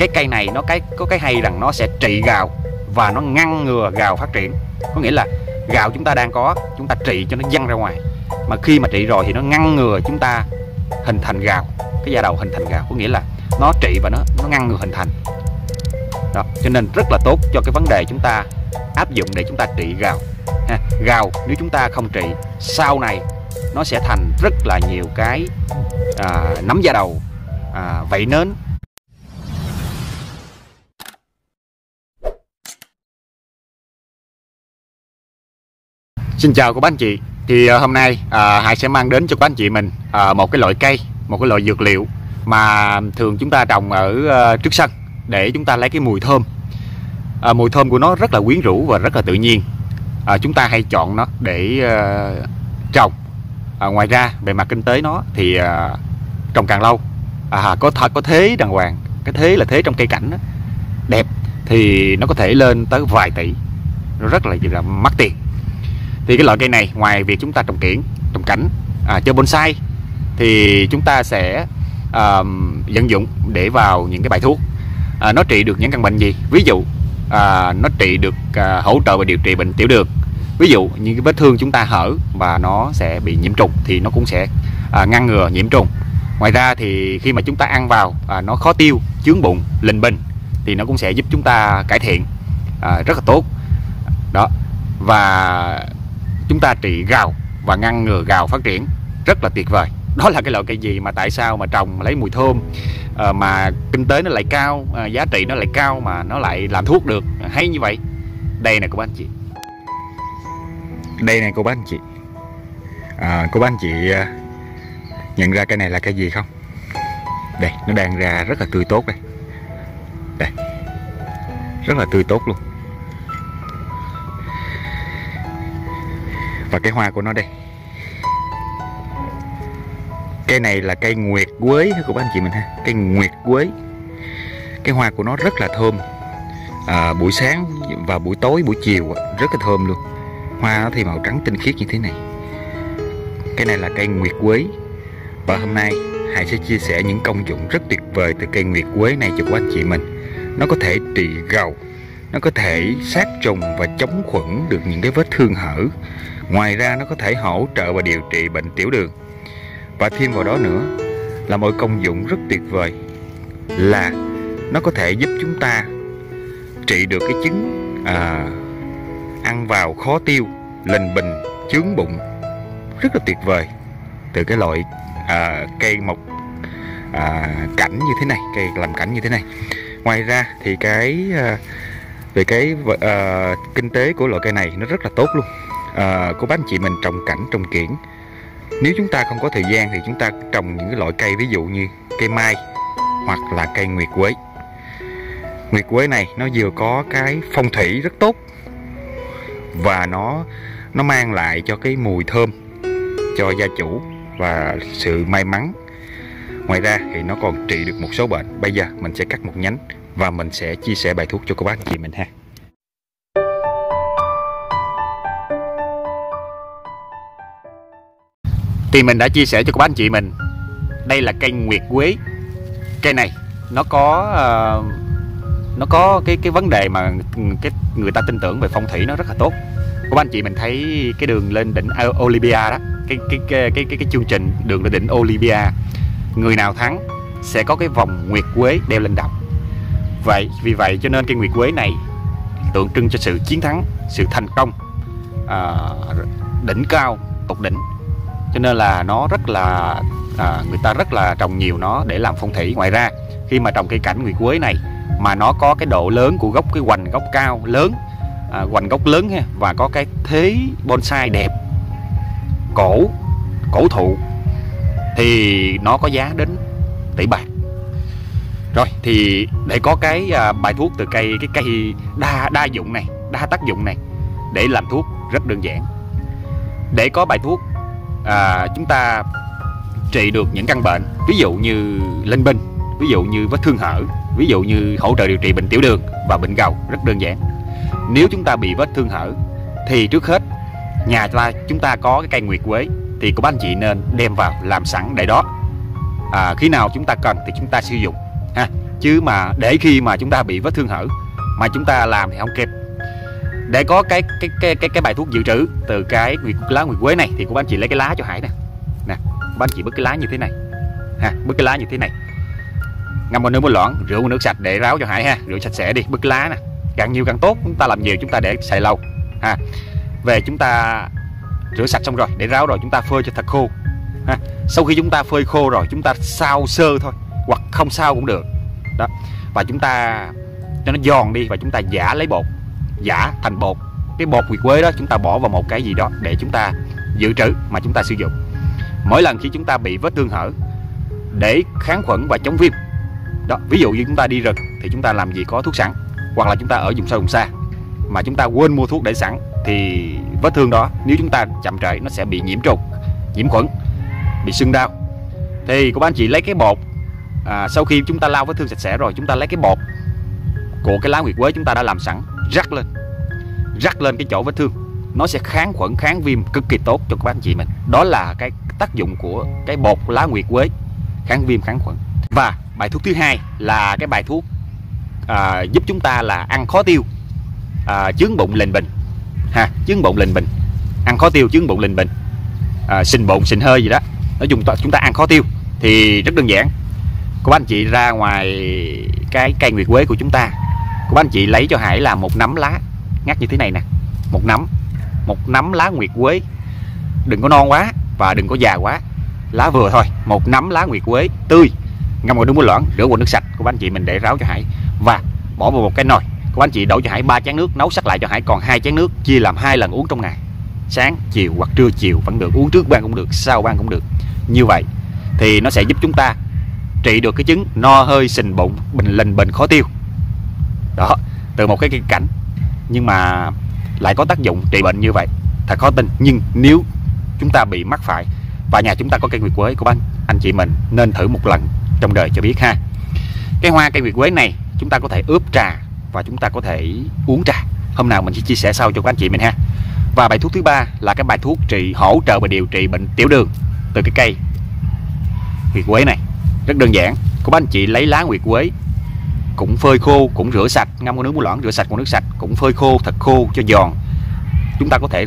Cái cây này nó có cái hay rằng nó sẽ trị gào và nó ngăn ngừa gào phát triển. Có nghĩa là gào chúng ta đang có, chúng ta trị cho nó văng ra ngoài, mà khi mà trị rồi thì nó ngăn ngừa chúng ta hình thành gào, cái da đầu hình thành gào. Có nghĩa là nó trị và nó ngăn ngừa hình thành đó, cho nên rất là tốt cho cái vấn đề chúng ta áp dụng để chúng ta trị gào ha. Gào nếu chúng ta không trị, sau này nó sẽ thành rất là nhiều cái nấm da đầu, vảy nến. Xin chào các bác anh chị. Thì hôm nay Hải sẽ mang đến cho các anh chị mình một cái loại cây, một cái loại dược liệu mà thường chúng ta trồng ở trước sân để chúng ta lấy cái mùi thơm. Mùi thơm của nó rất là quyến rũ và rất là tự nhiên. Chúng ta hay chọn nó để trồng. Ngoài ra về mặt kinh tế nó thì trồng càng lâu có thế đàng hoàng, cái thế là thế trong cây cảnh đó, đẹp thì nó có thể lên tới vài tỷ, nó rất là mắc tiền. Thì cái loại cây này ngoài việc chúng ta trồng kiểng, trồng cảnh, chơi bonsai thì chúng ta sẽ vận dụng để vào những cái bài thuốc. Nó trị được những căn bệnh gì? Ví dụ nó trị được hỗ trợ và điều trị bệnh tiểu đường. Ví dụ những cái vết thương chúng ta hở và nó sẽ bị nhiễm trùng thì nó cũng sẽ ngăn ngừa nhiễm trùng. Ngoài ra thì khi mà chúng ta ăn vào nó khó tiêu, chướng bụng, lình bình thì nó cũng sẽ giúp chúng ta cải thiện rất là tốt đó. Và chúng ta trị gào và ngăn ngừa gào phát triển rất là tuyệt vời. Đó là cái loại cây gì mà tại sao mà trồng lấy mùi thơm mà kinh tế nó lại cao, giá trị nó lại cao mà nó lại làm thuốc được hay như vậy. Đây nè cô bác anh chị, đây này cô bác anh chị, cô bác anh chị nhận ra cây này là cây gì không? Đây, nó đang ra rất là tươi tốt đây. Đây, rất là tươi tốt luôn. Và cái hoa của nó đây. Cây này là cây nguyệt quế của các anh chị mình ha. Cây nguyệt quế. Cái hoa của nó rất là thơm. Buổi sáng và buổi tối, buổi chiều rất là thơm luôn. Hoa nó thì màu trắng tinh khiết như thế này. Cây này là cây nguyệt quế. Và hôm nay Hải sẽ chia sẻ những công dụng rất tuyệt vời từ cây nguyệt quế này cho các anh chị mình. Nó có thể trị gầu, nó có thể sát trùng và chống khuẩn được những cái vết thương hở. Ngoài ra nó có thể hỗ trợ và điều trị bệnh tiểu đường. Và thêm vào đó nữa là một công dụng rất tuyệt vời là nó có thể giúp chúng ta trị được cái chứng ăn vào khó tiêu, lình bình, chướng bụng. Rất là tuyệt vời từ cái loại cây mọc cảnh như thế này, cây làm cảnh như thế này. Ngoài ra thì về cái kinh tế của loại cây này nó rất là tốt luôn. Cô bác anh chị mình trồng cảnh, trồng kiểng, nếu chúng ta không có thời gian thì chúng ta trồng những cái loại cây ví dụ như cây mai hoặc là cây nguyệt quế. Nguyệt quế này nó vừa có cái phong thủy rất tốt và nó mang lại cho cái mùi thơm cho gia chủ và sự may mắn. Ngoài ra thì nó còn trị được một số bệnh. Bây giờ mình sẽ cắt một nhánh và mình sẽ chia sẻ bài thuốc cho cô bác anh chị mình ha. Thì mình đã chia sẻ cho các bác anh chị mình, đây là cây nguyệt quế. Cây này nó có cái vấn đề mà cái người ta tin tưởng về phong thủy nó rất là tốt. Các bác anh chị mình thấy cái đường lên đỉnh Olympia đó, cái chương trình đường lên đỉnh Olympia, người nào thắng sẽ có cái vòng nguyệt quế đeo lên đầu. Vì vậy cho nên cây nguyệt quế này tượng trưng cho sự chiến thắng, sự thành công, đỉnh cao, tột đỉnh. Cho nên là nó rất là người ta rất là trồng nhiều nó để làm phong thủy. Ngoài ra khi mà trồng cây cảnh nguyệt quế này mà nó có cái độ lớn của gốc, cái hoành gốc cao lớn, hoành gốc lớn ha, và có cái thế bonsai đẹp, cổ thụ thì nó có giá đến tỷ bạc. Rồi thì để có cái bài thuốc từ cái cây đa dụng này, đa tác dụng này để làm thuốc rất đơn giản. Để có bài thuốc chúng ta trị được những căn bệnh ví dụ như linh binh, ví dụ như vết thương hở, ví dụ như hỗ trợ điều trị bệnh tiểu đường và bệnh gầu, rất đơn giản. Nếu chúng ta bị vết thương hở thì trước hết nhà chúng ta có cái cây nguyệt quế thì các bác anh chị nên đem vào làm sẵn để đó. Khi nào chúng ta cần thì chúng ta sử dụng ha. chứ mà để khi mà chúng ta bị vết thương hở mà chúng ta làm thì không kịp. Để có cái bài thuốc dự trữ từ cái lá nguyệt quế này thì cô bác anh chị lấy cái lá cho Hải nè. Nè, bác anh chị bứt cái lá như thế này ha, bứt cái lá như thế này, ngâm vào nước muối loãng, rửa qua nước sạch để ráo cho Hải ha, rửa sạch sẽ đi, bứt cái lá nè, càng nhiều càng tốt, chúng ta làm nhiều chúng ta để xài lâu ha. Về chúng ta rửa sạch xong rồi để ráo rồi chúng ta phơi cho thật khô ha. Sau khi chúng ta phơi khô rồi chúng ta xào sơ thôi hoặc không xào cũng được đó, và chúng ta cho nó giòn đi và chúng ta giã lấy bột, giã thành bột. Cái bột nguyệt quế đó chúng ta bỏ vào một cái gì đó để chúng ta dự trữ mà chúng ta sử dụng mỗi lần khi chúng ta bị vết thương hở để kháng khuẩn và chống viêm đó. Ví dụ như chúng ta đi rừng thì chúng ta làm gì có thuốc sẵn, hoặc là chúng ta ở vùng sâu vùng xa mà chúng ta quên mua thuốc để sẵn thì vết thương đó nếu chúng ta chậm trễ nó sẽ bị nhiễm trùng, nhiễm khuẩn, bị sưng đau. Thì các anh chị lấy cái bột sau khi chúng ta lau vết thương sạch sẽ rồi chúng ta lấy cái bột của cái lá nguyệt quế chúng ta đã làm sẵn rắc lên cái chỗ vết thương, nó sẽ kháng khuẩn kháng viêm cực kỳ tốt cho các anh chị mình. Đó là cái tác dụng của cái bột lá nguyệt quế, kháng viêm kháng khuẩn. Và bài thuốc thứ hai là cái bài thuốc giúp chúng ta là ăn khó tiêu, chướng bụng lình bình ha, chướng bụng lình bình, ăn khó tiêu chướng bụng lình bình, sình bụng sình hơi gì đó, nói chung chúng ta ăn khó tiêu thì rất đơn giản. Các anh chị ra ngoài cái cây nguyệt quế của chúng ta, các anh chị lấy cho Hải là một nắm lá ngắt như thế này nè, một nắm lá nguyệt quế, đừng có non quá và đừng có già quá, lá vừa thôi, một nắm lá nguyệt quế tươi ngâm vào nước muối loãng, rửa qua nước sạch của anh chị mình để ráo cho Hải và bỏ vào một cái nồi. Các anh chị đổ cho Hải 3 chén nước, nấu sắc lại cho Hải còn 2 chén nước, chia làm 2 lần uống trong ngày, sáng chiều hoặc trưa chiều vẫn được, uống trước ban cũng được, sau ban cũng được. Như vậy thì nó sẽ giúp chúng ta trị được cái chứng no hơi, sình bụng, lình bình, khó tiêu đó, từ một cái cảnh nhưng mà lại có tác dụng trị bệnh như vậy thật khó tin. Nhưng nếu chúng ta bị mắc phải và nhà chúng ta có cây nguyệt quế của anh chị mình nên thử một lần trong đời cho biết ha. Cái hoa cây nguyệt quế này chúng ta có thể ướp trà và chúng ta có thể uống trà, hôm nào mình sẽ chia sẻ sau cho các anh chị mình ha. Và bài thuốc thứ ba là cái bài thuốc hỗ trợ và điều trị bệnh tiểu đường từ cái cây nguyệt quế này. Rất đơn giản, các anh chị lấy lá nguyệt quế cũng phơi khô, cũng rửa sạch, ngâm vào nước muối loãng, rửa sạch qua nước sạch, cũng phơi khô thật khô cho giòn. Chúng ta có thể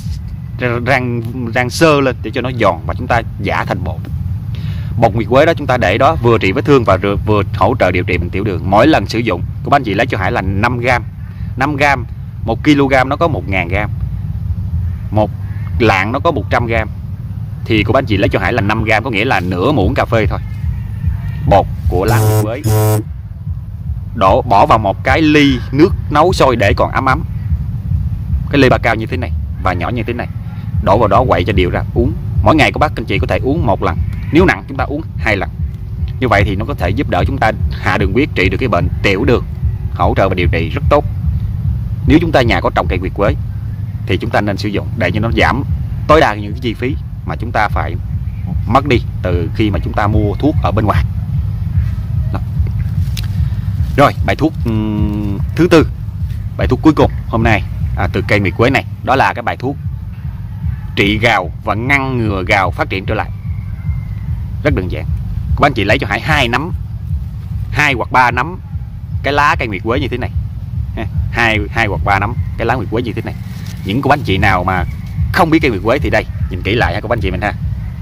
rang sơ lên để cho nó giòn và chúng ta giã thành bột. Bột nguyệt quế đó chúng ta để đó vừa trị vết thương và vừa hỗ trợ điều trị bệnh tiểu đường. Mỗi lần sử dụng các anh chị lấy cho Hải là 5 gram. 5 gram, 1 kg nó có 1000 gram, một lạng nó có 100 gram, thì các anh chị lấy cho Hải là 5 gram, có nghĩa là nửa muỗng cà phê thôi bột của lá nguyệt quế, bỏ vào một cái ly nước nấu sôi để còn ấm ấm, cái ly ba cao như thế này và nhỏ như thế này, đổ vào đó quậy cho đều ra uống. Mỗi ngày các bác anh chị có thể uống 1 lần, nếu nặng chúng ta uống 2 lần. Như vậy thì nó có thể giúp đỡ chúng ta hạ đường huyết, trị được cái bệnh tiểu đường, hỗ trợ và điều trị rất tốt. Nếu chúng ta nhà có trồng cây nguyệt quế thì chúng ta nên sử dụng để cho nó giảm tối đa những cái chi phí mà chúng ta phải mất đi từ khi mà chúng ta mua thuốc ở bên ngoài. Đó. Rồi bài thuốc thứ tư, bài thuốc cuối cùng hôm nay từ cây nguyệt quế này, đó là cái bài thuốc trị gào và ngăn ngừa gào phát triển trở lại. Rất đơn giản, các anh chị lấy cho Hải 2 nắm, 2 hoặc 3 nắm cái lá cây nguyệt quế như thế này, 2 hoặc 3 nắm cái lá nguyệt quế như thế này. Những cô anh chị nào mà không biết cây nguyệt quế thì đây, nhìn kỹ lại ha các anh chị mình ha.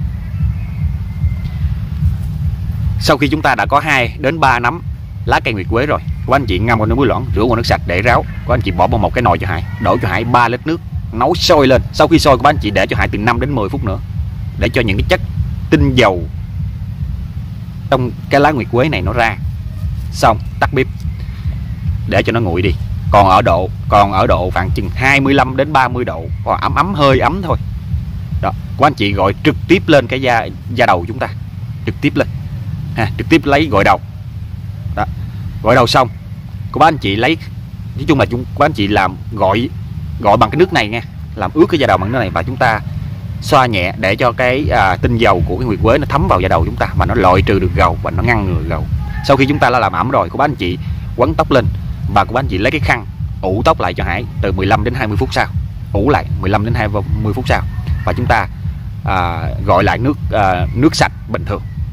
Sau khi chúng ta đã có 2 đến 3 nắm lá cây nguyệt quế rồi, các anh chị ngâm vào nước muối loãng, rửa qua nước sạch để ráo. Các anh chị bỏ vào một cái nồi cho Hải, đổ cho Hải 3 lít nước, nấu sôi lên. Sau khi sôi các anh chị để cho Hải từ 5 đến 10 phút nữa để cho những cái chất tinh dầu trong cái lá nguyệt quế này nó ra. Xong tắt bếp để cho nó nguội đi. Còn ở độ khoảng chừng 25 đến 30 độ, còn ấm hơi ấm thôi. Đó, các anh chị gọi trực tiếp lên cái da đầu chúng ta, trực tiếp lên trực tiếp lấy gội đầu. Đó, gội đầu xong các anh chị lấy, nói chung là các anh chị làm gội bằng cái nước này nha, làm ướt cái da đầu bằng nước này và chúng ta xoa nhẹ để cho cái tinh dầu của cái nguyệt quế nó thấm vào da đầu chúng ta và nó loại trừ được gầu và nó ngăn ngừa gầu. Sau khi chúng ta đã làm ẩm rồi, các anh chị quấn tóc lên và các anh chị lấy cái khăn ủ tóc lại cho Hải từ 15 đến 20 phút sau, ủ lại 15 đến 20 phút sau và chúng ta gọi lại nước sạch bình thường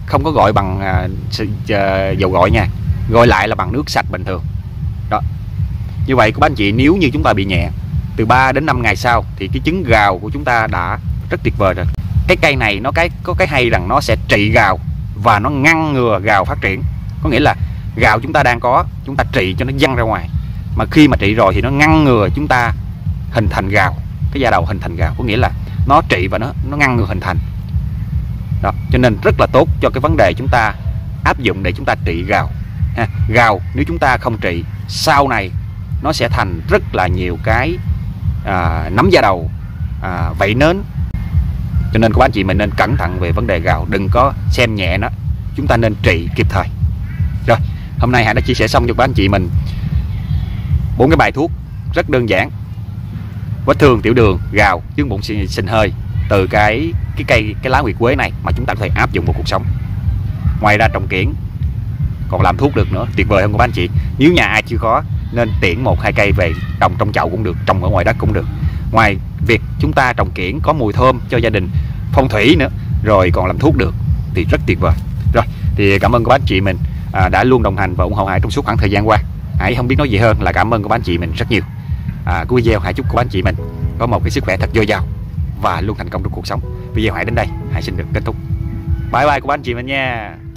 không có gọi bằng dầu gội nha, gọi lại là bằng nước sạch bình thường. Đó. Như vậy các anh chị, nếu như chúng ta bị nhẹ từ 3 đến 5 ngày sau thì cái trứng gào của chúng ta đã rất tuyệt vời rồi. Cái cây này nó có cái hay rằng nó sẽ trị gào và nó ngăn ngừa gào phát triển. Có nghĩa là gào chúng ta đang có, chúng ta trị cho nó văng ra ngoài. Mà khi mà trị rồi thì nó ngăn ngừa chúng ta hình thành gào, cái da đầu hình thành gào, có nghĩa là nó trị và nó ngăn ngừa hình thành. Đó, cho nên rất là tốt cho cái vấn đề chúng ta áp dụng để chúng ta trị gào. Gào nếu chúng ta không trị, sau này nó sẽ thành rất là nhiều cái nấm da đầu, vảy nến. Cho nên các anh chị mình nên cẩn thận về vấn đề gào, đừng có xem nhẹ nó, chúng ta nên trị kịp thời. Rồi, hôm nay Hải đã chia sẻ xong cho các anh chị mình 4 cái bài thuốc rất đơn giản: vết thương, tiểu đường, gào, chứng bụng xình hơi, từ cái lá nguyệt quế này mà chúng ta có thể áp dụng vào cuộc sống. Ngoài ra trồng kiển còn làm thuốc được nữa, tuyệt vời không các anh chị? Nếu nhà ai chưa có nên tiễn 1-2 cây về trồng trong chậu cũng được, trồng ở ngoài đất cũng được. Ngoài việc chúng ta trồng kiển có mùi thơm cho gia đình, phong thủy nữa, rồi còn làm thuốc được thì rất tuyệt vời. Rồi, thì cảm ơn các anh chị mình đã luôn đồng hành và ủng hộ Hải trong suốt khoảng thời gian qua. Hải không biết nói gì hơn là cảm ơn các anh chị mình rất nhiều. Cái video Hải chúc các anh chị mình có một cái sức khỏe thật dồi dào và luôn thành công trong cuộc sống. Video Hải đến đây, Hải xin được kết thúc. Bye bye các anh chị mình nha.